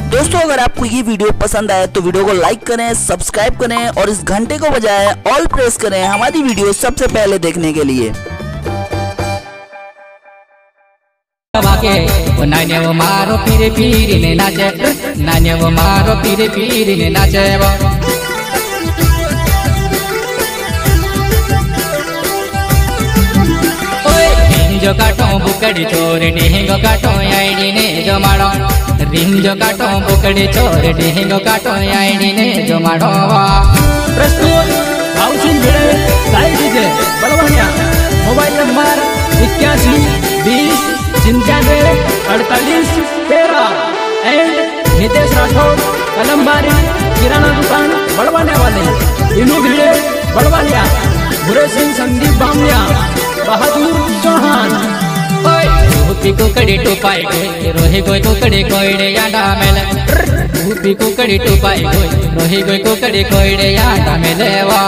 दोस्तों अगर आपको ये वीडियो पसंद आए तो वीडियो को लाइक करें, सब्सक्राइब करें और इस घंटे को बजाय ऑल प्रेस करें हमारी वीडियो सबसे पहले देखने के लिए। नान्या मारो पीरे पीरी ने नाचे, नान्या मारो पीरे पीरी ने नाचे। रिंजो काटो बुकड़ी चोर डेंगो काटो आईडी ने जो मारो, रिंजो काटो बुकड़ी चोर डेंगो काटो आईडी ने जो मारो। प्रस्तुत भावसिन भिड़े साई डीजे बलवानिया। Mobile number 81 20 95 48 13 and Nitesh Rathore कलमबारी किराना दुकान बड़वाने वाले, इनू भिड़े बड़वानिया। बुरे सिंह संदीप बामनिया, बहादुर चौहान। ऊपी कुकड़ी टुपाई गोई रोही गोई कुकड़ी कोईड़े याडा मेले, ऊपी कुकड़ी टुपाई गोई रोही गोई कुकड़ी कोईड़े याडा मेले वा।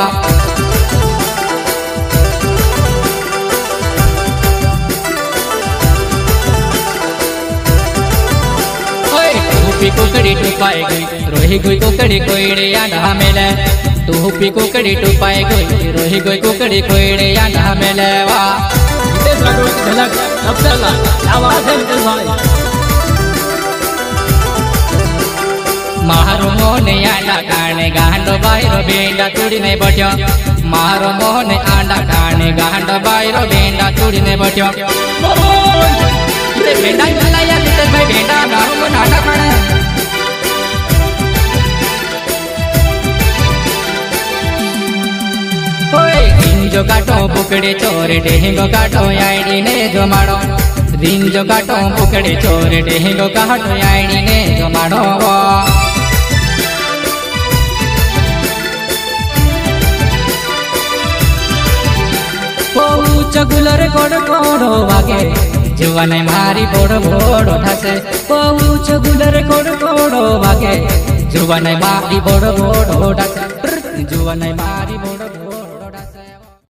ऊपी कुकड़ी टुपाई गोई रोही गोई कुकड़ी कोईड़े याडा मेले, ऊपी कुकड़ी टुपाई गोई रोही गोई कुकड़ी कोईड़े याडा मेले वा। नितेश राठौर की झलक सबसे अलग आवाज है नितेश भाई। मारो मोने आंडा काने गांडो बायरो बेंडा तुड़ी ने बट्यो, मारो मोने आंडा काने गांडो बायरो बेंडा तुड़ी ने बट्यो। ते बेंडा चलाया नितेश भाई, बेंडा मारो मोने आंडा काने। रिंजो काटो बुकड़े चोर डेंगो काटो आईडी ने जो मारो, रिंजो काटो बुकड़े चोर डेंगो काटो आईडी ने जो मारो। चगुलर कोड़ कोड़ो वागे जुवाने मारी बोड़ो बोड़ो ठासे, चगुलर कोड़ कोड़ो वागे जुवाने मारी बोड़ो बोड़ो ठासे, जुवाने मारी बोड़ो।